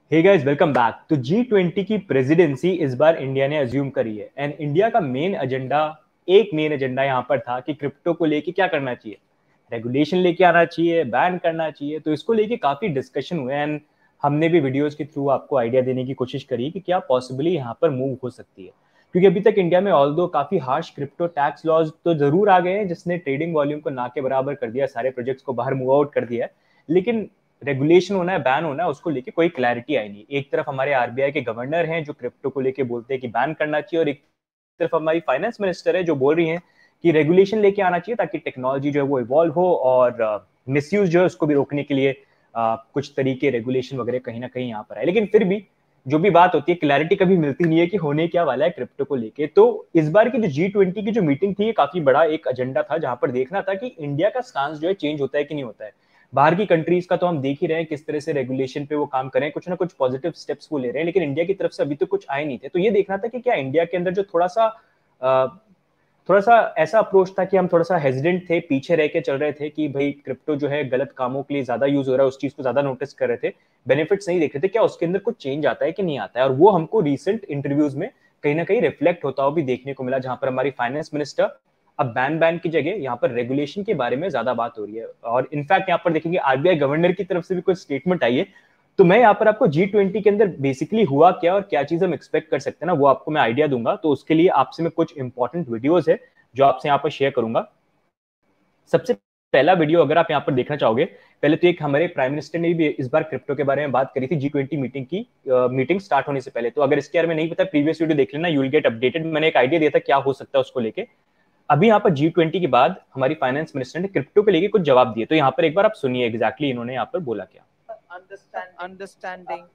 Hey guys, welcome back. तो G20 की presidency इस बार इंडिया ने अज्यूम करी है एंड इंडिया का मेन एजेंडा यहाँ पर था कि क्रिप्टो को लेके क्या करना चाहिए, रेगुलेशन लेके आना चाहिए, बैन करना चाहिए। तो इसको लेके काफी डिस्कशन हुए एंड हमने भी वीडियोस के थ्रू आपको आइडिया देने की कोशिश करी कि क्या पॉसिबली यहाँ पर मूव हो सकती है। क्योंकि अभी तक इंडिया में ऑल्दो काफी हार्श क्रिप्टो टैक्स लॉज तो जरूर आ गए हैं जिसने ट्रेडिंग वॉल्यूम को ना के बराबर कर दिया, सारे प्रोजेक्ट्स को बाहर मूव आउट कर दिया है, लेकिन रेगुलेशन होना है, बैन होना है, उसको लेके कोई क्लैरिटी आई नहीं। एक तरफ हमारे आरबीआई के गवर्नर हैं जो क्रिप्टो को लेके बोलते हैं कि बैन करना चाहिए, और एक तरफ हमारी फाइनेंस मिनिस्टर है जो बोल रही हैं कि रेगुलेशन लेके आना चाहिए ताकि टेक्नोलॉजी जो है वो इवॉल्व हो और मिसयूज जो है उसको भी रोकने के लिए कुछ तरीके रेगुलेशन वगैरह कहीं ना कहीं यहाँ पर आए। लेकिन फिर भी जो भी बात होती है, क्लैरिटी कभी मिलती नहीं है कि होने क्या वाला है क्रिप्टो को लेके। तो इस बार की जो G20 की जो मीटिंग थी, ये काफी बड़ा एक एजेंडा था जहां पर देखना था कि इंडिया का स्टांस जो है चेंज होता है कि नहीं होता है। बाहर की कंट्रीज का तो हम देख ही रहे हैं किस तरह से रेगुलेशन पे वो काम कर रहे हैं, कुछ ना कुछ पॉजिटिव स्टेप्स वो ले रहे हैं, लेकिन इंडिया की तरफ से अभी तो कुछ आए नहीं थे। तो ये देखना था कि क्या इंडिया के अंदर जो थोड़ा सा ऐसा अप्रोच था कि हम थोड़ा सा हेजिडेंट थे, पीछे रह के चल रहे थे कि भाई क्रिप्टो जो है गलत कामों के लिए ज्यादा यूज हो रहा है, उस चीज को ज्यादा नोटिस कर रहे थे, बेनिफिट्स नहीं देख रहे थे, क्या उसके अंदर कुछ चेंज आता है कि नहीं आता है। और वो हमको रिसेंट इंटरव्यूज में कहीं ना कहीं रिफ्लेक्ट होता हुआ भी देखने को मिला, जहां पर हमारी फाइनेंस मिनिस्टर अब बैन की जगह यहाँ पर रेगुलेशन के बारे में ज्यादा बात हो रही है। और इनफैक्ट यहाँ पर देखेंगे आरबीआई गवर्नर की तरफ से भी कोई स्टेटमेंट आई है। तो मैं यहाँ पर आपको G20 के अंदर बेसिकली हुआ क्या और क्या चीज हम एक्सपेक्ट कर सकते हैं ना, वो आपको मैं आइडिया दूंगा। तो उसके लिए आपसे मैं कुछ इंपॉर्टेंट वीडियोज है जो आपसे यहाँ पर शेयर करूंगा। सबसे पहला वीडियो अगर आप यहाँ पर देखना चाहोगे, पहले तो एक हमारे प्राइम मिनिस्टर ने भी इस बार क्रिप्टो के बारे में बात करी थी G20 मीटिंग स्टार्ट होने से पहले। तो अगर इसके बारे में नहीं पता, प्रीवियस वीडियो देख लेना, यू विल गेट अपडेटेड। मैंने एक आइडिया दिया था क्या हो सकता है उसको लेके। अभी यहाँ पर G20 के बाद हमारी फाइनेंस मिनिस्टर ने क्रिप्टो को लेके कुछ जवाब दिए। तो यहाँ पर एक बार आप सुनिए एग्जैक्टली इन्होंने यहाँ पर बोला क्या। understanding.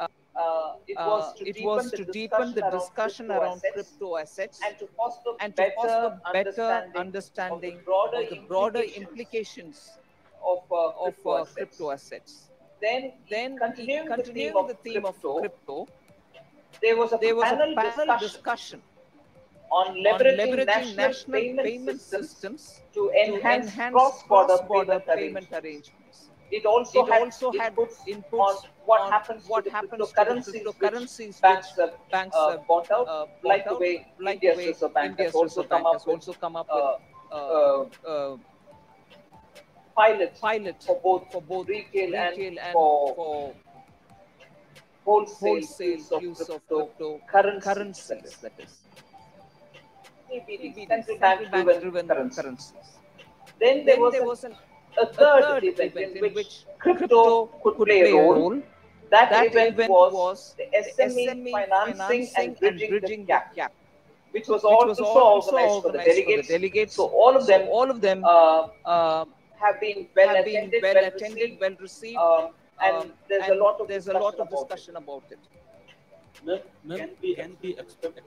It It was was to to deepen deepen the the discussion discussion around around crypto crypto assets assets and to and to foster foster better better understanding understanding of the of broader the broader implications implications of of crypto crypto assets. assets. Then, Then, continuing the theme continuing of the theme of crypto, crypto, there was a there was a panel panel discussion discussion on on leveraging leveraging national national payment payment systems systems to to enhance enhance cross-border cross-border payment payment arrangements. arrangements. It also It had also had inputs on inputs what on happens to what the happens to the cryptocurrencies which cryptocurrencies which banks have banks have bought out, bought like the out, way like the India's way Reserve Bank has India's also Reserve come Bank up has with also come up with uh, uh, uh, uh, pilots pilot for both for both retail and retail and for for wholesale wholesale use of use of cryptocurrencies, that cryptocurrencies, is, that is CBDs, CBDs, central central bank bank driven driven currencies. currencies. Then Then there was a a third third event event in in which which crypto crypto could could play a play a role. role. That That event event was was the the SME SME financing and financing and bridging the bridging the gap, gap, which was which was also also organized for the organized for the delegates. So delegates. all of So them all of them uh, uh, have been well have been attended, well well attended, received, well received, and there's a and lot of there's a lot discussion of about it. discussion about it. Ma'am, can we expect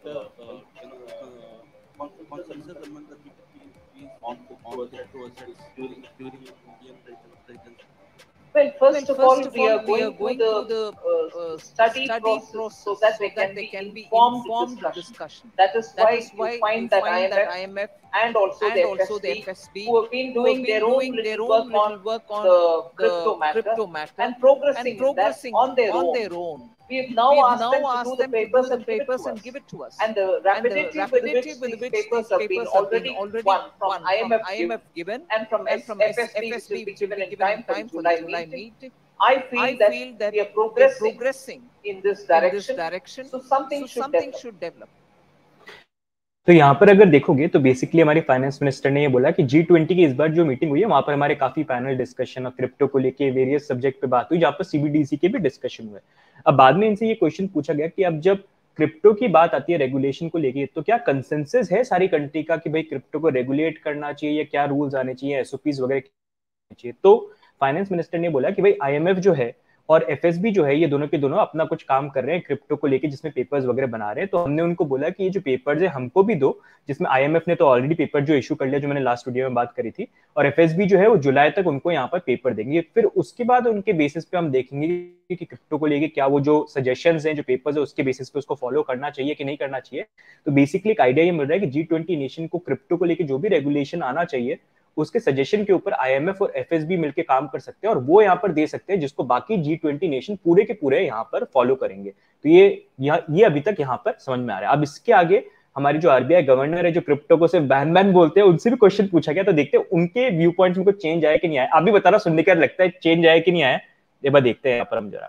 consensus among the G20 on crypto assets during Indian presidency? Well, Well, first of all, first of we all, are we are going through going through the the study study process so process that so there that can they be can be informed informed discussion. discussion. That is That why is you why you find that find that IMF IMF and also the and also the FSB, FSB, who have been who have doing been their own doing their little own work little on work on the the crypto matter crypto matter and and progressing in that progressing on their on own. their own. We've We now have asked them now to do asked the them to do papers the and give it to papers and us. give it to us. And the And the rapidity with rapidity which with these which papers these have been papers have been already already won from from IMF IMF given and from and from FSB, which will FSB, be which will given be in given in time for the time for the July July meeting, meeting. I I feel that feel that we are we are progressing progressing in this in this direction, direction, so something so should something develop. should develop. तो यहाँ पर अगर देखोगे तो basically हमारी finance minister ने ये बोला कि G20 की इस बार जो मीटिंग हुई है वहां पर हमारे काफी पैनल डिस्कशन और क्रिप्टो को लेके वेरियस सब्जेक्ट पे बात हुई, जहाँ पर सीबीडीसी के भी डिस्कशन हुए। अब बाद में इनसे ये क्वेश्चन पूछा गया कि अब जब क्रिप्टो की बात आती है रेगुलेशन को लेके, तो क्या कंसेंसस है सारी कंट्री का कि भाई क्रिप्टो को रेगुलेट करना चाहिए या क्या रूल्स आने चाहिए, एसओपीज वगैरह चाहिए। तो फाइनेंस मिनिस्टर ने बोला कि भाई आईएमएफ जो है और एफएसबी जो है, ये दोनों के दोनों अपना कुछ काम कर रहे हैं क्रिप्टो को लेके, जिसमें पेपर्स वगैरह बना रहे हैं। तो हमने उनको बोला कि ये जो पेपर्स है हमको भी दो, जिसमें आईएमएफ ने तो ऑलरेडी पेपर जो इशू कर लिया, जो मैंने लास्ट वीडियो में बात करी थी, और एफएसबी जो है वो जुलाई तक उनको यहाँ पर पेपर देंगे। फिर उसके बाद उनके बेसिस पे हम देखेंगे कि क्रिप्टो को लेके क्या वो जो सजेशंस हैं, जो पेपर्स है, उसके बेसिस पे उसको फॉलो करना चाहिए कि नहीं करना चाहिए। तो बेसिकली एक आइडिया ये मिल रहा है कि G20 नेशन को क्रिप्टो को लेके जो भी रेगुलेशन आना चाहिए उसके सजेशन के ऊपर IMF और FSB मिलकर काम कर सकते हैं और वो यहाँ पर दे सकते हैं जिसको बाकी G20 नेशन पूरे के पूरे यहाँ पर फॉलो करेंगे। तो ये अभी तक यहाँ पर समझ में आ रहा है। अब इसके आगे हमारी जो RBI गवर्नर है, जो क्रिप्टो को सिर्फ बैन बोलते हैं, उनसे भी क्वेश्चन पूछा गया, तो देखते हैं उनके व्यू पॉइंट्स में कुछ चेंज आया कि नहीं आया। आप भी बताना, सुनने का लगता है चेंज आया कि नहीं आया, एक बार देखते हैं यहाँ पर हम जरा।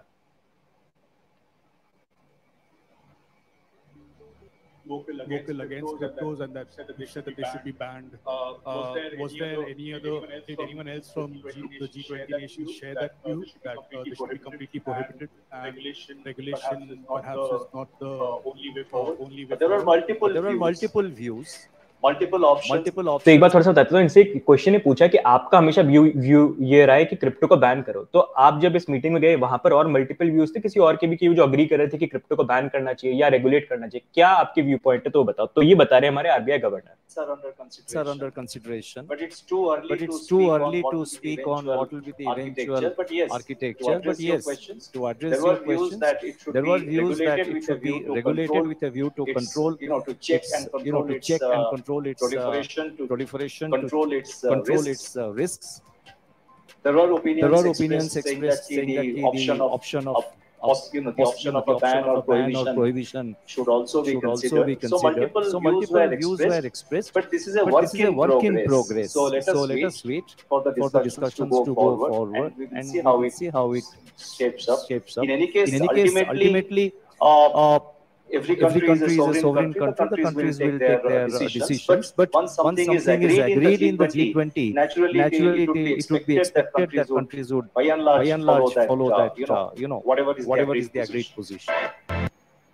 vocal against cryptos and that said that they should be banned. Was there did anyone else from the G20 nations share that view that they should be completely prohibited and regulation perhaps is not the only way forward? There are multiple views. Multiple option. तो एक बार थोड़ा सा बताता हूँ, इनसे question ने पूछा कि आपका हमेशा व्यू ये रहा है कि क्रिप्टो को बैन करो, तो आप जब इस मीटिंग में गए वहां पर और मल्टीपल व्यूज थे किसी और के भी, जो अग्री कर रहे थे कि क्रिप्टो को बैन करना चाहिए या रेगुलेट करना चाहिए, क्या आपके व्यू पॉइंट है तो बताओ। तो ये बता रहे हैं हमारे RBI governor, Sir, under consideration. But it's too early to speak on what will be the eventual architecture. But yes, to address there your were views questions, that it should there were views that it should be regulated with a view to its, control, to check and control its proliferation, control its risks. There were opinions expressed saying that the option of the option of a ban or prohibition should also be considered. So multiple views were expressed, but this is a work in progress. So let us wait for the discussions to go forward, and we will see how it shapes up. In any case, ultimately, every country is a sovereign country. The countries will take their decisions. But once something is agreed in the G20, naturally it would be expected that countries would, by and large, follow that. Whatever is the agreed position.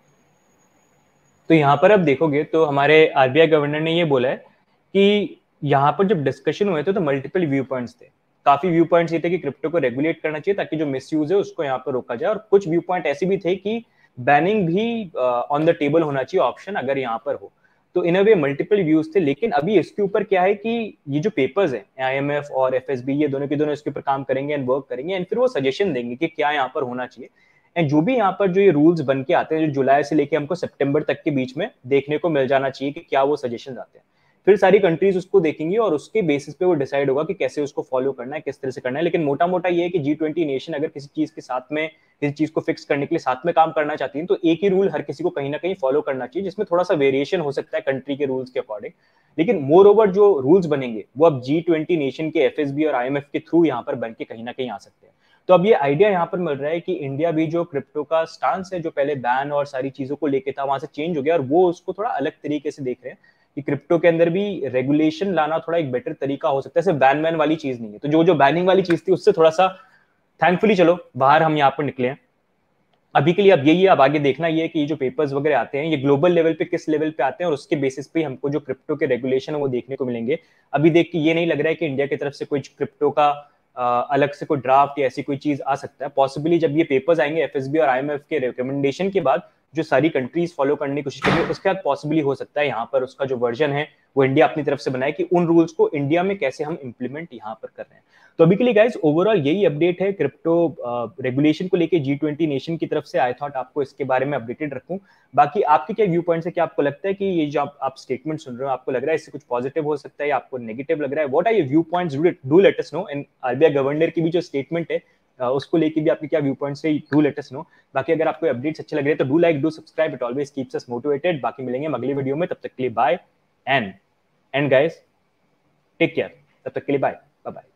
तो यहाँ पर अब देखोगे तो हमारे RBI governor ने ये बोला है कि यहाँ पर जब डिस्कशन हुए थे तो मल्टीपल व्यू पॉइंट्स थे। काफी व्यू पॉइंट्स ये थे कि क्रिप्टो को रेगुलेट करना चाहिए ताकि जो मिसयूज है उसको यहाँ पर रोका जाए, और कुछ व्यू पॉइंट ऐसे भी थे कि बैनिंग भी ऑन द टेबल होना चाहिए ऑप्शन अगर यहाँ पर हो। तो इन अ वे मल्टीपल व्यूज थे। लेकिन अभी इसके ऊपर क्या है कि ये जो पेपर्स हैं IMF और FSB, ये दोनों के दोनों इसके ऊपर काम करेंगे एंड वर्क करेंगे एंड फिर वो सजेशन देंगे कि क्या यहाँ पर होना चाहिए। एंड जो भी यहाँ पर जो ये रूल्स बन के आते हैं, जो जुलाई से लेके हमको सितंबर तक के बीच में देखने को मिल जाना चाहिए कि क्या वो सजेशन आते हैं, फिर सारी कंट्रीज उसको देखेंगी और उसके बेसिस पे वो डिसाइड होगा कि कैसे उसको फॉलो करना है, किस तरह से करना है। लेकिन मोटा मोटा ये है कि G20 नेशन अगर किसी चीज के साथ में, किसी चीज को फिक्स करने के लिए साथ में काम करना चाहती है तो एक ही रूल हर किसी को कहीं ना कहीं फॉलो करना चाहिए, जिसमें थोड़ा सा वेरिएशन हो सकता है कंट्री के रूल्स के अकॉर्डिंग। लेकिन मोर ओवर जो रूल्स बनेंगे वो अब G20 नेशन के FSB और IMF के थ्रू यहाँ पर बन के कहीं ना कहीं आ सकते हैं। तो अब ये आइडिया यहाँ पर मिल रहा है कि इंडिया भी जो क्रिप्टो का स्टांस है, जो पहले बैन और सारी चीजों को लेके था, वहां से चेंज हो गया और वो उसको थोड़ा अलग तरीके से देख रहे हैं कि क्रिप्टो के अंदर भी रेगुलेशन लाना थोड़ा एक बेटर तरीका हो सकता है, सिर्फ बैन वाली चीज नहीं है। तो जो बैनिंग वाली चीज थी उससे थोड़ा सा थैंकफुली चलो बाहर हम यहाँ पर निकले हैं अभी के लिए। अब यही है, अब आगे देखना ये है कि ये जो पेपर्स वगैरह आते हैं ये ग्लोबल लेवल पे किस लेवल पे आते हैं और उसके बेसिस पे हमको जो क्रिप्टो के रेगुलेशन है वो देखने को मिलेंगे। अभी देख के ये नहीं लग रहा है कि इंडिया की तरफ से कोई क्रिप्टो का अलग से कोई ड्राफ्ट या ऐसी कोई चीज आ सकता है। पॉसिबली जब ये पेपर्स आएंगे FSB और IMF के रिकमेंडेशन के बाद, जो सारी कंट्रीज फॉलो करने की कोशिश करेंगे, उसके बाद पॉसिबली हो सकता है यहाँ पर उसका जो वर्जन है वो इंडिया अपनी तरफ से बनाए कि उन रूल्स को इंडिया में कैसे हम इंप्लीमेंट यहाँ पर कर रहे हैं। तो अभी के लिए गाइस ओवरऑल यही अपडेट है क्रिप्टो रेगुलेशन को लेके G20 नेशन की तरफ से। आई थॉट आपको इसके बारे में अपडेटेड रखूं। बाकी आपके क्या व्यू पॉइंट्स है, क्या आपको लगता है कि ये जो आप स्टेटमेंट सुन रहे हो आपको लग रहा है इससे कुछ पॉजिटिव हो सकता है या आपको नेगेटिव लग रहा है? What are your view points? Do let us know. And RBI governor की भी जो स्टेटमेंट है उसको लेके भी आपके क्या व्यू पॉइंट्स है, डू लेट अस नो। बाकी अगर आपको अपडेट्स अच्छे लग रहे हैं तो do like, do subscribe, it always keeps us motivated. बाकी मिलेंगे हम अगली वीडियो में, तब तक के लिए bye and guys take care, तब तक के लिए बाय बाय।